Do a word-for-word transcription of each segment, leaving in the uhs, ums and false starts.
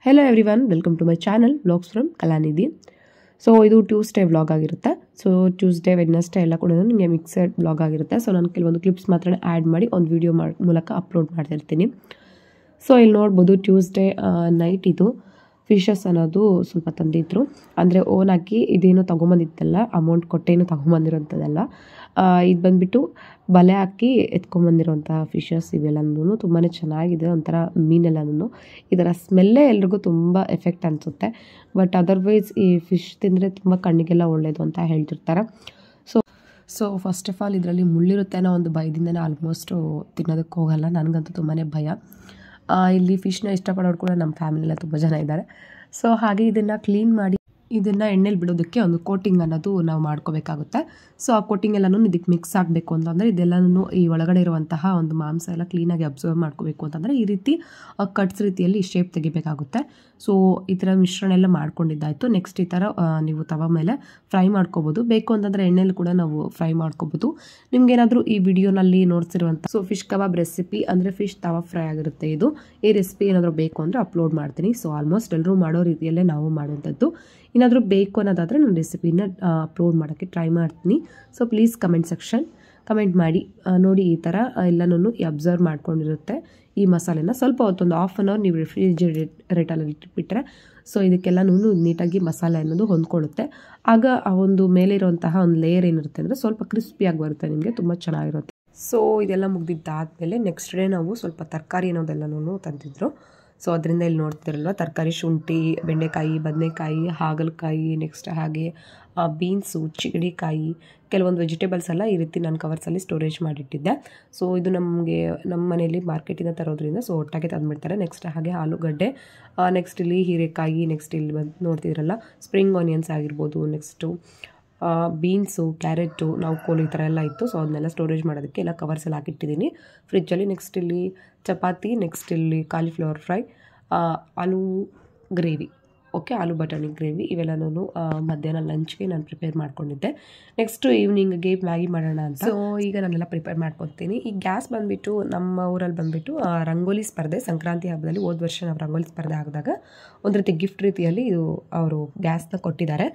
Hello everyone, welcome to my channel vlogs from Kalanidhi. So ಇದು Tuesday vlog ಆಗಿರುತ್ತೆ. So Tuesday Wednesday ಎಲ್ಲ ಕೂಡ ನಿಮಗೆ ಮಿಕ್ಸೆಡ್ ವ್ಲಾಗ್ ಆಗಿರುತ್ತೆ. ಸೊ ನಾನು ಕೆಲವೊಂದು ಕ್ಲಿಪ್ಸ್ ಮಾತ್ರ ಆ್ಯಡ್ ಮಾಡಿ ಒಂದು ವಿಡಿಯೋ ಮಾಡಿ ಮೂಲಕ ಅಪ್ಲೋಡ್ ಮಾಡ್ತಿರ್ತೀನಿ. ಸೊ ಇಲ್ಲಿ ನೋಡ್ಬೋದು ಟ್ಯೂಸ್ಡೇ ನೈಟ್ ಇದು ಫಿಶಸ್ ಅನ್ನೋದು ಸ್ವಲ್ಪ ತಂದಿದ್ರು. ಅಂದರೆ ಓನ್ ಹಾಕಿ ಇದೇನು ತೊಗೊಂಬಂದಿತ್ತಲ್ಲ, ಅಮೌಂಟ್ ಕೊಟ್ಟೇನು ತೊಗೊಂಬಂದಿರೋಂಥದ್ದಲ್ಲ. ಇದು ಬಂದುಬಿಟ್ಟು ಬಲೆ ಹಾಕಿ ಎತ್ಕೊಂಬಂದಿರೋಂತಹ ಫಿಶಸ್ ಇವೆಲ್ಲನೂ ತುಂಬಾ ಚೆನ್ನಾಗಿದೆ. ಒಂಥರ ಮೀನೆಲ್ಲನೂ ಇದರ ಸ್ಮೆಲ್ಲೇ ಎಲ್ರಿಗೂ ತುಂಬ ಎಫೆಕ್ಟ್ ಅನಿಸುತ್ತೆ. ಬಟ್ ಅದರ್ವೈಸ್ ಈ ಫಿಶ್ ತಿಂದರೆ ತುಂಬ ಕಣ್ಣಿಗೆಲ್ಲ ಒಳ್ಳೆಯದು ಅಂತ ಹೇಳ್ತಿರ್ತಾರೆ. So so first of all ಇದರಲ್ಲಿ ಮುಳ್ಳಿರುತ್ತೆ ಅನ್ನೋ ಒಂದು ಭಯದಿಂದನೇ ಆಲ್ಮೋಸ್ಟು ತಿನ್ನೋದಕ್ಕೆ ಹೋಗಲ್ಲ. ನನಗಂತೂ ತುಂಬಾ ಭಯ. ಇಲ್ಲಿ ಫಿಶ್ನ ಇಷ್ಟಪಡೋರು ಕೂಡ ನಮ್ಮ ಫ್ಯಾಮಿಲಿಯೆಲ್ಲ ತುಂಬ ಜನ ಇದ್ದಾರೆ. ಸೊ ಹಾಗೆ ಇದನ್ನು ಕ್ಲೀನ್ ಮಾಡಿ ಇದನ್ನು ಎಣ್ಣೆಲಿ ಬಿಡೋದಕ್ಕೆ ಒಂದು ಕೋಟಿಂಗ್ ಅನ್ನೋದು ನಾವು ಮಾಡ್ಕೋಬೇಕಾಗುತ್ತೆ. ಸೊ ಆ ಕೋಟಿಂಗ್ ಎಲ್ಲನೂ ಇದಕ್ಕೆ ಮಿಕ್ಸ್ ಆಗಬೇಕು ಅಂತಂದರೆ ಇದೆಲ್ಲನೂ ಈ ಒಳಗಡೆ ಇರುವಂತಹ ಒಂದು ಮಾಂಸ ಎಲ್ಲ ಕ್ಲೀನಾಗಿ ಅಬ್ಸರ್ವ್ ಮಾಡ್ಕೋಬೇಕು ಅಂತಂದರೆ ಈ ರೀತಿ ಕಟ್ಸ್ ರೀತಿಯಲ್ಲಿ ಶೇಪ್ ತೆಗಿಬೇಕಾಗುತ್ತೆ. ಸೊ ಈ ಥರ ಮಿಶ್ರಣ ಎಲ್ಲ ಮಾಡ್ಕೊಂಡಿದ್ದಾಯಿತು. ನೆಕ್ಸ್ಟ್ ಈ ಥರ ನೀವು ತವ ಮೇಲೆ ಫ್ರೈ ಮಾಡ್ಕೋಬೋದು. ಬೇಕು ಅಂತಂದರೆ ಎಣ್ಣೆಲಿ ಕೂಡ ನಾವು ಫ್ರೈ ಮಾಡ್ಕೋಬೋದು. ನಿಮ್ಗೇನಾದರೂ ಈ ವಿಡಿಯೋನಲ್ಲಿ ನೋಡ್ತಿರುವಂಥ ಸೊ ಫಿಶ್ ಕಬಾಬ್ ರೆಸಿಪಿ ಅಂದರೆ ಫಿಶ್ ತವ ಫ್ರೈ ಆಗಿರುತ್ತೆ. ಇದು ಈ ರೆಸಿಪಿ ಏನಾದರೂ ಬೇಕು ಅಂದರೆ ಅಪ್ಲೋಡ್ ಮಾಡ್ತೀನಿ. ಸೊ ಆಲ್ಮೋಸ್ಟ್ ಎಲ್ಲರೂ ಮಾಡೋ ರೀತಿಯಲ್ಲೇ ನಾವು ಮಾಡುವಂಥದ್ದು. ಏನಾದರೂ ಬೇಕು ಅನ್ನೋದಾದರೆ ನಾನು ರೆಸಿಪಿನ ಅಪ್ಲೋಡ್ ಮಾಡೋಕ್ಕೆ ಟ್ರೈ ಮಾಡ್ತೀನಿ. So please comment section comment ಮಾಡಿ. ನೋಡಿ ಈ ಥರ ಎಲ್ಲನೂ ಅಬ್ಸರ್ವ್ ಮಾಡ್ಕೊಂಡಿರುತ್ತೆ ಈ ಮಸಾಲೆನ. ಸ್ವಲ್ಪ ಹೊತ್ತೊಂದು ಹಾಫ್ ಆನ್ ಅವರ್ ನೀವು ರೆಫ್ರಿಜಿರೇಟರಲ್ಲಿ ಇಟ್ಬಿಟ್ರೆ ಸೊ ಇದಕ್ಕೆಲ್ಲನೂ ನೀಟಾಗಿ ಮಸಾಲೆ ಅನ್ನೋದು ಹೊಂದ್ಕೊಳ್ಳುತ್ತೆ. ಆಗ ಆ ಒಂದು ಮೇಲಿರುವಂತಹ ಒಂದು ಲೇಯರ್ ಏನಿರುತ್ತೆ ಅಂದರೆ ಸ್ವಲ್ಪ ಕ್ರಿಸ್ಪಿಯಾಗಿ ಬರುತ್ತೆ, ನಿಮಗೆ ತುಂಬ ಚೆನ್ನಾಗಿರುತ್ತೆ. ಸೊ ಇದೆಲ್ಲ ಮುಗ್ದಿದ್ದಾದಮೇಲೆ ನೆಕ್ಸ್ಟ್ ಡೇ ನಾವು ಸ್ವಲ್ಪ ತರಕಾರಿ ಅನ್ನೋದೆಲ್ಲನೂ ತಂದಿದ್ರು. ಸೊ ಅದರಿಂದ ಇಲ್ಲಿ ನೋಡ್ತಿರಲ್ವ ತರಕಾರಿ, ಶುಂಠಿ, ಬೆಂಡೆಕಾಯಿ, ಬದನೆಕಾಯಿ, ಹಾಗಲಕಾಯಿ, ನೆಕ್ಸ್ಟ್ ಹಾಗೆ ಬೀನ್ಸು, ಚಿಗಡಿಕಾಯಿ, ಕೆಲವೊಂದು ವೆಜಿಟೇಬಲ್ಸ್ ಎಲ್ಲ ಈ ರೀತಿ ನಾನು ಕವರ್ಸಲ್ಲಿ ಸ್ಟೋರೇಜ್ ಮಾಡಿಟ್ಟಿದ್ದೆ. ಸೊ ಇದು ನಮಗೆ ನಮ್ಮ ಮನೆಯಲ್ಲಿ ಮಾರ್ಕೆಟಿಂದ ತರೋದ್ರಿಂದ ಸೊ ಒಟ್ಟಾಗೆ ತಂದುಬಿಡ್ತಾರೆ. ನೆಕ್ಸ್ಟ್ ಹಾಗೆ ಆಲೂಗಡ್ಡೆ, ನೆಕ್ಸ್ಟ್ ಇಲ್ಲಿ ಹೀರೆಕಾಯಿ, ನೆಕ್ಸ್ಟ್ ಇಲ್ಲಿ ಬಂದು ನೋಡ್ತಿದ್ರಲ್ಲ ಸ್ಪ್ರಿಂಗ್ ಆನಿಯನ್ಸ್ ಆಗಿರ್ಬೋದು, ನೆಕ್ಸ್ಟು ಬೀನ್ಸು, ಕ್ಯಾರೆಟು, ನಾವು ಕೋಲು ಈ ಥರ ಎಲ್ಲ ಇತ್ತು. ಸೊ ಅದನ್ನೆಲ್ಲ ಸ್ಟೋರೇಜ್ ಮಾಡೋದಕ್ಕೆ ಎಲ್ಲ ಕವರ್ಸಲ್ಲಿ ಹಾಕಿಟ್ಟಿದ್ದೀನಿ ಫ್ರಿಜ್ಜಲ್ಲಿ. ನೆಕ್ಸ್ಟ್ ಇಲ್ಲಿ ಚಪಾತಿ, ನೆಕ್ಸ್ಟ್ ಇಲ್ಲಿ cauliflower fry, aloo gravy, okay aloo ಬಟಾಣಿ ಗ್ರೇವಿ, ಇವೆಲ್ಲನೂ ಮಧ್ಯಾಹ್ನ ಲಂಚ್ಗೆ ನಾನು ಪ್ರಿಪೇರ್ ಮಾಡ್ಕೊಂಡಿದ್ದೆ. ನೆಕ್ಸ್ಟು ಈವ್ನಿಂಗ್ಗೆ ಮ್ಯಾಗಿ ಮಾಡೋಣ ಅಂತ. ಸೊ ಈಗ ನಾನೆಲ್ಲ ಪ್ರಿಪೇರ್ ಮಾಡ್ಕೊತೀನಿ. ಈ ಗ್ಯಾಸ್ ಬಂದುಬಿಟ್ಟು ನಮ್ಮ ಊರಲ್ಲಿ ಬಂದುಬಿಟ್ಟು ರಂಗೋಲಿ ಸ್ಪರ್ಧೆ ಸಂಕ್ರಾಂತಿ ಹಬ್ಬದಲ್ಲಿ ಹೋದ ವರ್ಷ ನಾವು ರಂಗೋಲಿ ಸ್ಪರ್ಧೆ ಆಗಿದಾಗ ಒಂದು ರೀತಿ ಗಿಫ್ಟ್ ರೀತಿಯಲ್ಲಿ ಇದು ಅವರು ಗ್ಯಾಸ್ನ ಕೊಟ್ಟಿದ್ದಾರೆ.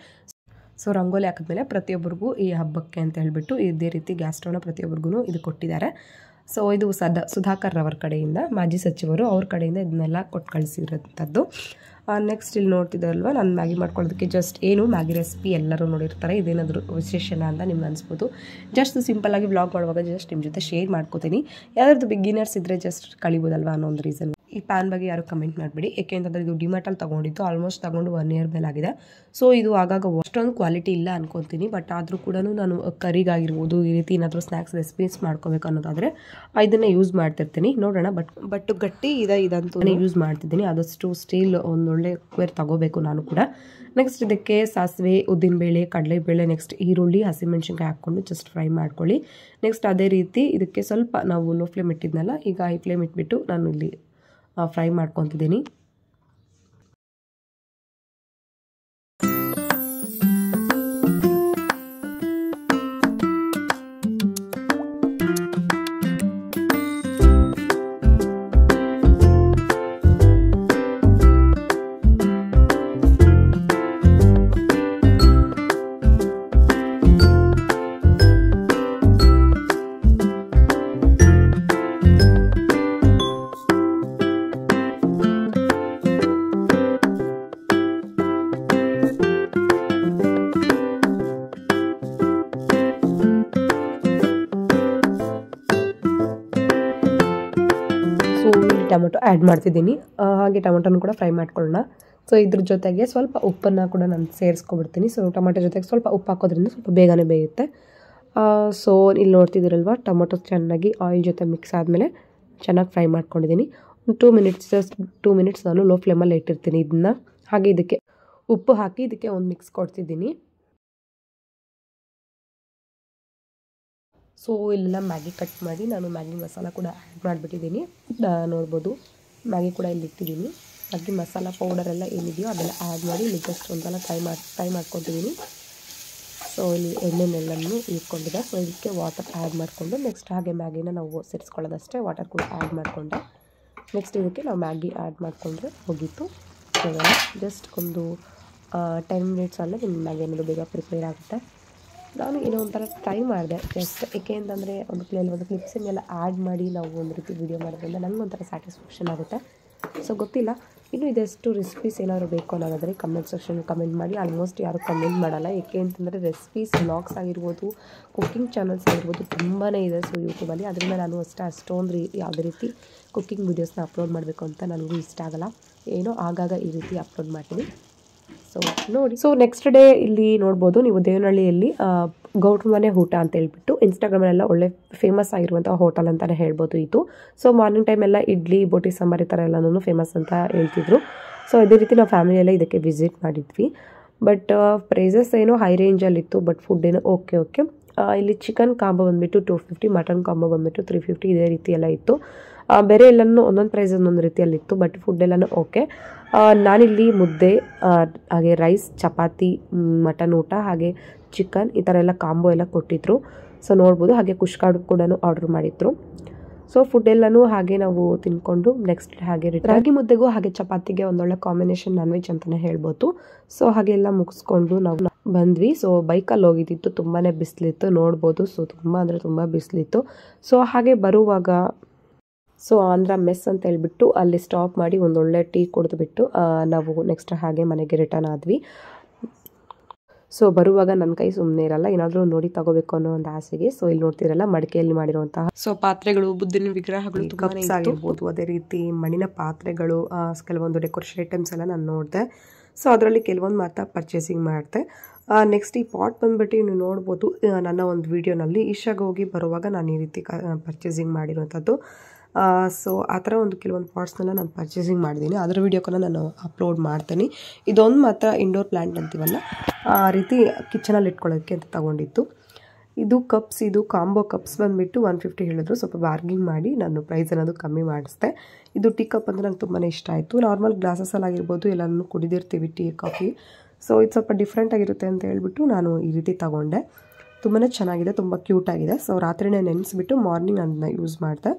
ಸೊ ರಂಗೋಲಿ ಹಾಕಿದ್ಮೇಲೆ ಪ್ರತಿಯೊಬ್ಬರಿಗೂ ಈ ಹಬ್ಬಕ್ಕೆ ಅಂತ ಹೇಳಿಬಿಟ್ಟು ಇದೇ ರೀತಿ ಗ್ಯಾಸ್ ಸ್ಟವ್ನ ಪ್ರತಿಯೊಬ್ಬರಿಗೂ ಇದು ಕೊಟ್ಟಿದ್ದಾರೆ. ಸೊ ಇದು ಸದಾ ಸುಧಾಕರ್ ಅವರ ಕಡೆಯಿಂದ, ಮಾಜಿ ಸಚಿವರು ಅವ್ರ ಕಡೆಯಿಂದ ಇದನ್ನೆಲ್ಲ ಕೊಟ್ಟು ಕಳಿಸಿರೋಂಥದ್ದು. ನೆಕ್ಸ್ಟ್ ಇಲ್ಲಿ ನೋಡ್ತಿದ್ದಾರಲ್ವ ನಾನು ಮ್ಯಾಗಿ ಮಾಡ್ಕೊಳ್ಳೋದಕ್ಕೆ ಜಸ್ಟ್ ಏನು ಮ್ಯಾಗಿ ರೆಸಿಪಿ ಎಲ್ಲರೂ ನೋಡಿರ್ತಾರೆ, ಇದೇನಾದರೂ ವಿಶೇಷನ ಅಂತ ನಿಮ್ಗೆ ಅನಿಸ್ಬೋದು. ಜಸ್ಟ್ ಸಿಂಪಲ್ಲಾಗಿ ವ್ಲಾಗ್ ಮಾಡುವಾಗ ಜಸ್ಟ್ ನಿಮ್ಮ ಜೊತೆ ಶೇರ್ ಮಾಡ್ಕೋತೀನಿ. ಯಾವ್ದಾದ್ರು ಬಿಗಿನರ್ಸ್ ಇದ್ದರೆ ಜಸ್ಟ್ ಕಳಿಬೋದಲ್ವ ಅನ್ನೋ ಒಂದು ರೀಸನ್. ಈ ಪ್ಯಾನ್ ಬಗ್ಗೆ ಯಾರು ಕಮೆಂಟ್ ಮಾಡಿಬಿಡಿ. ಏಕೆ ಅಂತಂದರೆ ಇದು ಡಿಮಾರ್ಟಲ್ಲಿ ತೊಗೊಂಡಿದ್ದು, ಆಲ್ಮೋಸ್ಟ್ ತೊಗೊಂಡು ಒನ್ ಇಯರ್ ಮೇಲೆ ಆಗಿದೆ. ಸೊ ಇದು ಆಗಾಗ ಅಷ್ಟೊಂದು ಕ್ವಾಲಿಟಿ ಇಲ್ಲ ಅನ್ಕೊತೀನಿ. ಬಟ್ ಆದರೂ ಕೂಡ ನಾನು ಕರಿಗಾಗಿರ್ಬೋದು ಈ ರೀತಿ ಏನಾದರೂ ಸ್ನ್ಯಾಕ್ಸ್ ರೆಸಿಪೀಸ್ ಮಾಡ್ಕೋಬೇಕು ಅನ್ನೋದಾದರೆ ಇದನ್ನು ಯೂಸ್ ಮಾಡ್ತಿರ್ತೀನಿ. ನೋಡೋಣ. ಬಟ್ ಬಟ್ ಗಟ್ಟಿ ಇದೆ ಇದಂತೂ ಯೂಸ್ ಮಾಡ್ತಿದ್ದೀನಿ. ಆದಷ್ಟು ಸ್ಟೀಲ್ ಒಂದೊಳ್ಳೆ ಕುಕ್ಕರ್ ತಗೋಬೇಕು ನಾನು ಕೂಡ. ನೆಕ್ಸ್ಟ್ ಇದಕ್ಕೆ ಸಾಸಿವೆ, ಉದ್ದಿನಬೇಳೆ, ಕಡಲೆಬೇಳೆ, ನೆಕ್ಸ್ಟ್ ಈರುಳ್ಳಿ, ಹಸಿಮೆಣ್ಸಿನ್ಕಾಯಿ ಹಾಕ್ಕೊಂಡು ಜಸ್ಟ್ ಫ್ರೈ ಮಾಡ್ಕೊಳ್ಳಿ. ನೆಕ್ಸ್ಟ್ ಅದೇ ರೀತಿ ಇದಕ್ಕೆ ಸ್ವಲ್ಪ ನಾವು ಲೋ ಫ್ಲೇಮ್ ಇಟ್ಟಿದ್ನಲ್ಲ, ಈಗ ಹೈ ಫ್ಲೇಮ್ ಇಟ್ಬಿಟ್ಟು ನಾನು ಇಲ್ಲಿ ಫ್ರೈ ಮಾಡ್ಕೊತಿದ್ದೀನಿ. ಟೊಮೆಟೊ ಆ್ಯಡ್ ಮಾಡ್ತಿದ್ದೀನಿ. ಹಾಗೆ ಟೊಮೆಟೊನು ಕೂಡ ಫ್ರೈ ಮಾಡ್ಕೊಳ್ಳೋಣ. ಸೊ ಇದ್ರ ಜೊತೆಗೆ ಸ್ವಲ್ಪ ಉಪ್ಪನ್ನು ಕೂಡ ನಾನು ಸೇರಿಸ್ಕೊಬಿಡ್ತೀನಿ. ಸೊ ಟೊಮೆಟೊ ಜೊತೆಗೆ ಸ್ವಲ್ಪ ಉಪ್ಪು ಹಾಕೋದ್ರಿಂದ ಸ್ವಲ್ಪ ಬೇಗನೆ ಬೇಯುತ್ತೆ. ಸೊ ಇಲ್ಲಿ ನೋಡ್ತಿದ್ದೀರಲ್ವ ಟೊಮೆಟೊ ಚೆನ್ನಾಗಿ ಆಯಿಲ್ ಜೊತೆ ಮಿಕ್ಸ್ ಆದಮೇಲೆ ಚೆನ್ನಾಗಿ ಫ್ರೈ ಮಾಡ್ಕೊಂಡಿದ್ದೀನಿ. ಒಂದು two minutes just two minutes ನಾನು ಲೋ ಫ್ಲೇಮಲ್ಲಿ ಇಟ್ಟಿರ್ತೀನಿ ಇದನ್ನು. ಹಾಗೆ ಇದಕ್ಕೆ ಉಪ್ಪು ಹಾಕಿ ಇದಕ್ಕೆ ಒಂದು ಮಿಕ್ಸ್ ಕೊಡ್ತಿದ್ದೀನಿ. ಸೊ ಇಲ್ಲೆಲ್ಲ ಮ್ಯಾಗಿ ಕಟ್ ಮಾಡಿ ನಾನು ಮ್ಯಾಗಿ ಮಸಾಲ ಕೂಡ ಆ್ಯಡ್ ಮಾಡಿಬಿಟ್ಟಿದ್ದೀನಿ. ನೋಡ್ಬೋದು ಮ್ಯಾಗಿ ಕೂಡ ಇಲ್ಲಿ ಇಟ್ಟಿದ್ದೀನಿ. ಮ್ಯಾಗಿ ಮಸಾಲ ಪೌಡರೆಲ್ಲ ಏನಿದೆಯೋ ಅದೆಲ್ಲ ಆ್ಯಡ್ ಮಾಡಿ ಇಲ್ಲಿ ಜಸ್ಟ್ ಒಂದೆಲ್ಲ ಫ್ರೈ ಮಾಡಿ ಫ್ರೈ ಮಾಡ್ಕೊತಿದ್ದೀನಿ. ಸೊ ಇಲ್ಲಿ ಎಣ್ಣೆನೆಲ್ಲನೂ ಇಟ್ಕೊಂಡಿದ್ದೆ. ಸೊ ಇದಕ್ಕೆ ವಾಟರ್ ಆ್ಯಡ್ ಮಾಡಿಕೊಂಡು ನೆಕ್ಸ್ಟ್ ಹಾಗೆ ಮ್ಯಾಗಿನ ನಾವು ಸೇರಿಸ್ಕೊಳ್ಳೋದಷ್ಟೇ. ವಾಟರ್ ಕೂಡ ಆ್ಯಡ್ ಮಾಡಿಕೊಂಡೆ. ನೆಕ್ಸ್ಟ್ ಇದಕ್ಕೆ ನಾವು ಮ್ಯಾಗಿ ಆ್ಯಡ್ ಮಾಡಿಕೊಂಡ್ರೆ ಮುಗೀತು. ಬೇಕಾಗಲ್ಲ, ಜಸ್ಟ್ ಒಂದು ಟೆನ್ ಮಿನಿಟ್ಸಲ್ಲೇ ನಿಮ್ಮ ಮ್ಯಾಗಿ ಅನ್ನೋದು ಬೇಗ ಪ್ರಿಪೇರ್ ಆಗುತ್ತೆ. ನಾನು ಏನೋ ಒಂಥರ ಟ್ರೈ ಮಾಡಿದೆ ಜಸ್ಟ್, ಏಕೆ ಅಂತಂದರೆ ಒಂದು ಪ್ಲೇಲಿ ಒಂದು ಕ್ಲಿಪ್ಸಿಂಗೆಲ್ಲ ಆ್ಯಡ್ ಮಾಡಿ ನಾವು ಒಂದು ರೀತಿ ವೀಡಿಯೋ ಮಾಡೋದ್ರಿಂದ ನನಗೆ ಒಂಥರ ಸ್ಯಾಟಿಸ್ಫ್ಯಾಕ್ಷನ್ ಆಗುತ್ತೆ. ಸೊ ಗೊತ್ತಿಲ್ಲ, ಇನ್ನು ಇದೆಷ್ಟು ರೆಸಿಪೀಸ್ ಏನಾದರೂ ಬೇಕು ಅನ್ನೋದಾದರೆ ಕಮೆಂಟ್ ಸೆಕ್ಷನ್ ಕಮೆಂಟ್ ಮಾಡಿ. ಆಲ್ಮೋಸ್ಟ್ ಯಾರು ಕಮೆಂಟ್ ಮಾಡಲ್ಲ, ಏಕೆ ಅಂತಂದರೆ ರೆಸಿಪೀಸ್ ವ್ಲಾಗ್ಸ್ ಆಗಿರ್ಬೋದು, ಕುಕ್ಕಿಂಗ್ ಚಾನಲ್ಸ್ ಆಗಿರ್ಬೋದು ತುಂಬಾ ಇದೆ ಸೊ ಯೂಟ್ಯೂಬಲ್ಲಿ. ಅದರಿಂದ ನಾನು ಅಷ್ಟೇ ಅಷ್ಟೊಂದು ರೀ ಯಾವುದೇ ರೀತಿ ಕುಕ್ಕಿಂಗ್ ವೀಡಿಯೋಸ್ನ ಅಪ್ಲೋಡ್ ಮಾಡಬೇಕು ಅಂತ ನನಗೂ ಇಷ್ಟ ಆಗಲ್ಲ. ಏನೋ ಆಗಾಗ ಈ ರೀತಿ ಅಪ್ಲೋಡ್ ಮಾಡ್ತೀನಿ. ಸೊ ನೋಡಿ, ಸೊ ನೆಕ್ಸ್ಟ್ ಡೇ ಇಲ್ಲಿ ನೋಡ್ಬೋದು ನೀವು ದೇವನಹಳ್ಳಿಯಲ್ಲಿ ಗೌಡ್ರ ಮನೆ ಊಟ ಅಂತ ಹೇಳ್ಬಿಟ್ಟು ಇನ್ಸ್ಟಾಗ್ರಾಮಲ್ಲೆಲ್ಲ ಒಳ್ಳೆ ಫೇಮಸ್ ಆಗಿರುವಂಥ ಹೋಟೆಲ್ ಅಂತಲೇ ಹೇಳ್ಬೋದು ಇದು. ಸೊ ಮಾರ್ನಿಂಗ್ ಟೈಮ್ ಎಲ್ಲ ಇಡ್ಲಿ ಬೋಟಿ ಸಾಂಬಾರು ಈ ಥರ ಎಲ್ಲನೂ ಫೇಮಸ್ ಅಂತ ಹೇಳ್ತಿದ್ರು. ಸೊ ಇದೇ ರೀತಿ ನಾವು ಫ್ಯಾಮಿಲಿಯೆಲ್ಲ ಇದಕ್ಕೆ ವಿಸಿಟ್ ಮಾಡಿದ್ವಿ. ಬಟ್ ಪ್ರೈಸಸ್ ಏನೋ ಹೈ ರೇಂಜಲ್ಲಿತ್ತು, ಬಟ್ ಫುಡ್ ಏನೋ ಓಕೆ ಓಕೆ. ಇಲ್ಲಿ ಚಿಕನ್ ಕಾಂಬೋ ಬಂದುಬಿಟ್ಟು ಟೂ ಫಿಫ್ಟಿ, ಮಟನ್ ಕಾಂಬೋ ಬಂದುಬಿಟ್ಟು ತ್ರೀ ಫಿಫ್ಟಿ ಇದೇ ರೀತಿ ಎಲ್ಲ ಇತ್ತು. ಬೇರೆ ಎಲ್ಲನೂ ಒಂದೊಂದು ಪ್ರೈಸ್ ಒಂದೊಂದು ರೀತಿಯಲ್ಲಿತ್ತು, ಬಟ್ ಫುಡ್ ಎಲ್ಲನೂ ಓಕೆ. ನಾನಿಲ್ಲಿ ಮುದ್ದೆ, ಹಾಗೆ ರೈಸ್, ಚಪಾತಿ, ಮಟನ್ ಊಟ, ಹಾಗೆ ಚಿಕನ್ ಈ ಥರ ಎಲ್ಲ ಕಾಂಬೋ ಎಲ್ಲ ಕೊಟ್ಟಿದ್ರು. ಸೊ ನೋಡ್ಬೋದು, ಹಾಗೆ ಕುಷ್ಕಾಡು ಕೂಡ ಆರ್ಡ್ರ್ ಮಾಡಿದ್ರು. ಸೊ ಫುಡ್ ಎಲ್ಲನೂ ಹಾಗೆ ನಾವು ತಿನ್ಕೊಂಡು ನೆಕ್ಸ್ಟ್ ಹಾಗೆ ರಾಗಿ ಮುದ್ದೆಗೂ ಹಾಗೆ ಚಪಾತಿಗೆ ಒಂದೊಳ್ಳೆ ಕಾಂಬಿನೇಷನ್ ನಾನ್ ವೆಜ್ ಅಂತಲೇ ಹೇಳ್ಬೋದು. ಸೊ ಹಾಗೆ ಎಲ್ಲ ಮುಗಿಸ್ಕೊಂಡು ನಾವು ಬಂದ್ವಿ. ಸೊ ಬೈಕಲ್ಲಿ ಹೋಗಿದ್ದಿತ್ತು, ತುಂಬಾ ಬಿಸಿಲಿತ್ತು ನೋಡ್ಬೋದು. ಸೊ ತುಂಬ ಅಂದರೆ ತುಂಬ ಬಿಸಿಲಿತ್ತು. ಸೊ ಹಾಗೆ ಬರುವಾಗ ಸೊ ಆಂಧ್ರ ಮೆಸ್ ಅಂತ ಹೇಳ್ಬಿಟ್ಟು ಅಲ್ಲಿ ಸ್ಟಾಪ್ ಮಾಡಿ ಒಂದೊಳ್ಳೆ ಟೀ ಕುಡಿದ್ಬಿಟ್ಟು ನಾವು ನೆಕ್ಸ್ಟ್ ಹಾಗೆ ಮನೆಗೆ ರಿಟರ್ನ್ ಆದ್ವಿ. ಸೊ ಬರುವಾಗ ನನ್ನ ಕೈ ಸುಮ್ಮನೆ ಇರಲ್ಲ, ಏನಾದರೂ ನೋಡಿ ತಗೋಬೇಕು ಅನ್ನೋ ಒಂದು ಆಸೆಗೆ. ಸೊ ಇಲ್ಲಿ ನೋಡ್ತಿರಲ್ಲ ಮಡಿಕೆಯಲ್ಲಿ ಮಾಡಿರುವಂತಹ ಸೊ ಪಾತ್ರೆಗಳು, ಬುದ್ಧಿನ ವಿಗ್ರಹಗಳು, ಕಪ್ಸ್ ಆಗಿರ್ಬೋದು, ಅದೇ ರೀತಿ ಮಣ್ಣಿನ ಪಾತ್ರೆಗಳು, ಕೆಲವೊಂದು ಡೆಕೋರೇಷನ್ ಐಟಮ್ಸ್ ಎಲ್ಲ ನಾನು ನೋಡಿದೆ. ಸೊ ಅದರಲ್ಲಿ ಕೆಲವೊಂದು ಮಾತ್ರ ಪರ್ಚೇಸಿಂಗ್ ಮಾಡಿದೆ. ನೆಕ್ಸ್ಟ್ ಈ ಪಾಟ್ ಬಂದುಬಿಟ್ಟು ನೀವು ನೋಡ್ಬೋದು ನನ್ನ ಒಂದು ವಿಡಿಯೋನಲ್ಲಿ. ಈಶಾಗ ಹೋಗಿ ಬರುವಾಗ ನಾನು ಈ ರೀತಿ ಪರ್ಚೇಸಿಂಗ್ ಮಾಡಿರುವಂಥದ್ದು. ಸೊ ಆ ಥರ ಒಂದು ಕೆಲವೊಂದು ಪಾಟ್ಸ್ನೆಲ್ಲ ನಾನು ಪರ್ಚೇಸಿಂಗ್ ಮಾಡಿದ್ದೀನಿ, ಅದರ ವೀಡಿಯೋಕನ್ನ ನಾನು ಅಪ್ಲೋಡ್ ಮಾಡ್ತೀನಿ. ಇದೊಂದು ಮಾತ್ರ ಇಂಡೋರ್ ಪ್ಲ್ಯಾಂಟ್ ಅಂತೀವಲ್ಲ ಆ ರೀತಿ ಕಿಚನಲ್ಲಿ ಇಟ್ಕೊಳ್ಳೋಕ್ಕೆ ಅಂತ ತೊಗೊಂಡಿತ್ತು. ಇದು ಕಪ್ಸ್, ಇದು ಕಾಂಬೋ ಕಪ್ಸ್ ಬಂದುಬಿಟ್ಟು ಒನ್ ಫಿಫ್ಟಿ ಹೇಳಿದ್ರು. ಸ್ವಲ್ಪ ಬಾರ್ಗಿಂಗ್ ಮಾಡಿ ನಾನು ಪ್ರೈಸ್ ಅನ್ನೋದು ಕಮ್ಮಿ ಮಾಡಿಸ್ದೆ. ಇದು ಟೀ ಕಪ್ ಅಂದರೆ ನಂಗೆ ತುಂಬಾ ಇಷ್ಟ ಆಯಿತು. ನಾರ್ಮಲ್ ಗ್ಲಾಸಸ್ಸಲ್ಲಿ ಆಗಿರ್ಬೋದು ಎಲ್ಲನೂ ಕುಡಿದಿರ್ತೀವಿ ಟೀ ಕಾಫಿ. ಸೊ ಇದು ಸ್ವಲ್ಪ ಡಿಫ್ರೆಂಟ್ ಆಗಿರುತ್ತೆ ಅಂತ ಹೇಳ್ಬಿಟ್ಟು ನಾನು ಈ ರೀತಿ ತೊಗೊಂಡೆ. ತುಂಬಾ ಚೆನ್ನಾಗಿದೆ, ತುಂಬ ಕ್ಯೂಟಾಗಿದೆ. ಸೊ ರಾತ್ರಿನೇ ನೆನೆಸ್ಬಿಟ್ಟು ಮಾರ್ನಿಂಗ್ ಅದನ್ನ ಯೂಸ್ ಮಾಡಿದೆ.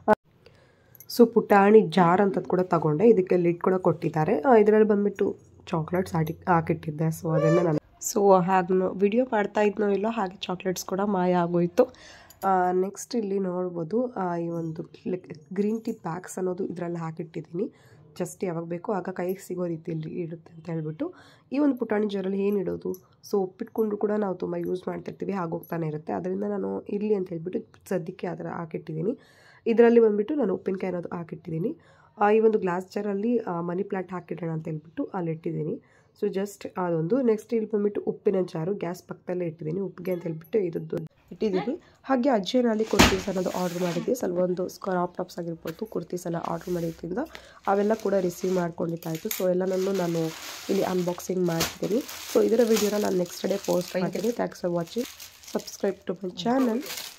ಸೊ ಪುಟಾಣಿ ಜಾರ್ ಅಂತದ್ದು ಕೂಡ ತಗೊಂಡೆ, ಇದಕ್ಕೆ ಲಿಡ್ ಕೂಡ ಕೊಟ್ಟಿದ್ದಾರೆ. ಇದರಲ್ಲಿ ಬಂದುಬಿಟ್ಟು ಚಾಕ್ಲೇಟ್ಸ್ ಹಾಕಿ ಹಾಕಿಟ್ಟಿದ್ದೆ. ಸೊ ಅದನ್ನು ನಾನು ಸೊ ಹಾಗೆ ವಿಡಿಯೋ ಮಾಡ್ತಾ ಇದ್ನೋ ಇಲ್ಲೋ ಹಾಗೆ ಚಾಕ್ಲೇಟ್ಸ್ ಕೂಡ ಮಾಯ ಆಗೋಯಿತು. ನೆಕ್ಸ್ಟ್ ಇಲ್ಲಿ ನೋಡ್ಬೋದು ಈ ಒಂದು ಗ್ರೀನ್ ಟೀ ಪ್ಯಾಕ್ಸ್ ಅನ್ನೋದು ಇದರಲ್ಲಿ ಹಾಕಿಟ್ಟಿದ್ದೀನಿ. ಜಸ್ಟ್ ಯಾವಾಗ ಬೇಕೋ ಆಗ ಕೈಗೆ ಸಿಗೋ ರೀತಿಯಲ್ಲಿ ಇರುತ್ತೆ ಅಂತ ಹೇಳ್ಬಿಟ್ಟು. ಈ ಒಂದು ಪುಟಾಣಿ ಜಾರಲ್ಲಿ ಏನು ಇಡೋದು, ಸೊ ಉಪ್ಪಿಟ್ಕೊಂಡ್ರು ಕೂಡ ನಾವು ತುಂಬ ಯೂಸ್ ಮಾಡ್ತಿರ್ತೀವಿ, ಆಗೋಗ್ತಾನೆ ಇರುತ್ತೆ. ಅದರಿಂದ ನಾನು ಇರಲಿ ಅಂತ ಹೇಳ್ಬಿಟ್ಟು ಸದ್ಯಕ್ಕೆ ಅದರ ಹಾಕಿಟ್ಟಿದ್ದೀನಿ. ಇದರಲ್ಲಿ ಬಂದುಬಿಟ್ಟು ನಾನು ಉಪ್ಪಿನಕಾಯಿ ಅನ್ನೋದು ಹಾಕಿಟ್ಟಿದ್ದೀನಿ. ಈ ಒಂದು ಗ್ಲಾಸ್ ಜಾರಲ್ಲಿ ಮನಿ ಪ್ಲಾಂಟ್ ಹಾಕಿಡೋಣ ಅಂತ ಹೇಳ್ಬಿಟ್ಟು ಅಲ್ಲಿ ಇಟ್ಟಿದ್ದೀನಿ. ಸೊ ಜಸ್ಟ್ ಅದೊಂದು. ನೆಕ್ಸ್ಟ್ ಇಲ್ಲಿ ಬಂದುಬಿಟ್ಟು ಉಪ್ಪಿನ ಜಾರು ಗ್ಯಾಸ್ ಪಕ್ಕದಲ್ಲೇ ಇಟ್ಟಿದ್ದೀನಿ, ಉಪ್ಪಿಗೆ ಅಂತ ಹೇಳ್ಬಿಟ್ಟು ಇದದ್ದು ಇಟ್ಟಿದ್ದೀನಿ. ಹಾಗೆ ಅಜ್ಜಿಯಲ್ಲಿ ಕುರ್ತೀಸ್ ಅನ್ನೋದು ಆರ್ಡ್ರ್ ಮಾಡಿದ್ವಿ. ಸ್ವಲ್ಪ ಒಂದು ಕ್ರಾಪ್ ಟಾಪ್ಸ್ ಆಗಿರ್ಬೋದು, ಕುರ್ತೀಸ್ ಎಲ್ಲ ಆರ್ಡ್ರ್ ಮಾಡಿದ್ದರಿಂದ ಅವೆಲ್ಲ ಕೂಡ ರಿಸೀವ್ ಮಾಡ್ಕೊಂಡಿದ್ದಾಯಿತು. ಸೊ ಎಲ್ಲನೂ ನಾನು ಇಲ್ಲಿ ಅನ್ಬಾಕ್ಸಿಂಗ್ ಮಾಡ್ತಿದ್ದೀನಿ. ಸೊ ಇದರ ವಿಡಿಯೋನ ನಾನು ನೆಕ್ಸ್ಟ್ ಡೇ ಪೋಸ್ಟ್ ಮಾಡ್ತೀನಿ. Thanks for watching. Subscribe to my channel.